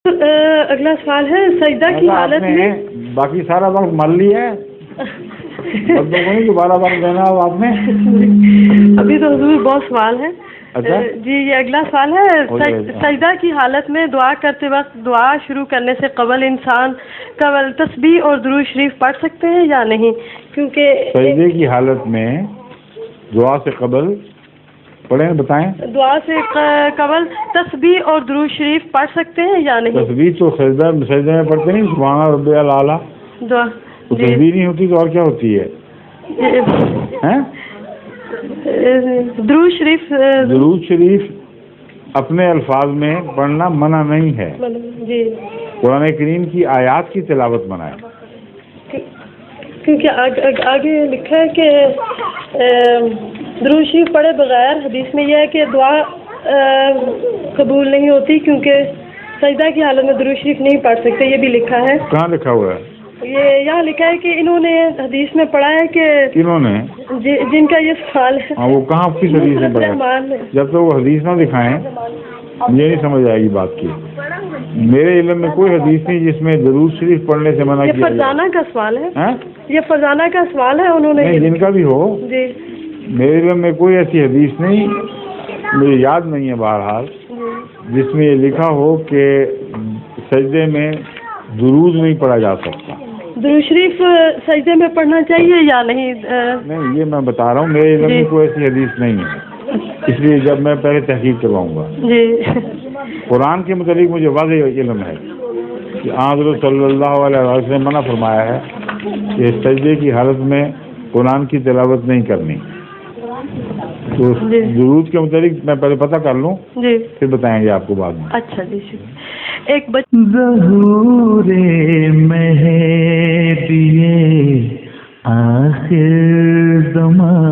اگلا سوال ہے سجدہ کی حالت میں باقی سارا وقت مر لی ہے بندوں کو نہیں دوبارہ وقت دینا اب آپ نے ابھی تو حضور بہت سوال ہے. اچھا جی یہ اگلا سوال ہے سجدہ کی حالت میں دعا کرتے وقت دعا شروع کرنے سے قبل انسان قبل تسبیح اور درود شریف پڑھ سکتے ہیں یا نہیں؟ کیونکہ سجدے کی حالت میں دعا سے قبل پڑھیں بتائیں. دعا سے قبل تسبیح اور درود شریف پڑھ سکتے ہیں یا نہیں؟ تسبیح تو سجدے میں پڑھتے نہیں. سبحان ربی الاعلیٰ دعا تسبیح نہیں ہوتی تو اور کیا ہوتی ہے؟ درود شریف اپنے الفاظ میں پڑھنا منع نہیں ہے. جی قرآن کریم کی آیات کی تلاوت منع ہے. کیونکہ آگے لکھا ہے کہ درود شریف پڑھے بغیر حدیث میں یہ ہے کہ دعا قبول نہیں ہوتی کیونکہ سجدہ کی حالت میں درود شریف نہیں پڑھ سکتے. یہ بھی لکھا ہے. کہاں لکھا ہوا ہے؟ یہ یہاں لکھا ہے کہ انہوں نے حدیث میں پڑھا ہے کہ انہوں نے جن کا یہ سوال ہے وہ کہاں کس حدیث میں پڑھا ہے؟ جب تک وہ حدیث نہ دکھائیں یہ نہیں سمجھ آئے گی بات کی. میرے علم میں کوئی حدیث نہیں جس میں درود شریف پڑھنے سے منع کیا. یہ فرزانہ کا سوال ہے. یہ فرزانہ کا سوال ہے. انہوں نے جن کا بھی ہو جی میرے علم میں کوئی ایسی حدیث نہیں مجھے یاد نہیں ہے بہرحال جس میں یہ لکھا ہو کہ سجدے میں درود نہیں پڑھا جا سکتا. درود شریف سجدے میں پڑھنا چاہیے یا نہیں؟ نہیں یہ میں بتا رہا ہوں میرے علم میں کوئی ایسی حدیث نہیں ہے. اس لیے جب میں پہلے تحقیق کرواؤں گا. جی قرآن کے متعلق مجھے واضح علم ہے کہ حضرت صلی اللہ علیہ وسلم نے منع فرمایا ہے کہ سجدے کی حالت میں قرآن کی تلاوت نہیں کرنی. تو درود کے متعلق میں پہلے پتہ کر لوں جی پھر بتائیں گے آپ کو بعد میں. اچھا جی ایک ظہور مہدی آخر زمان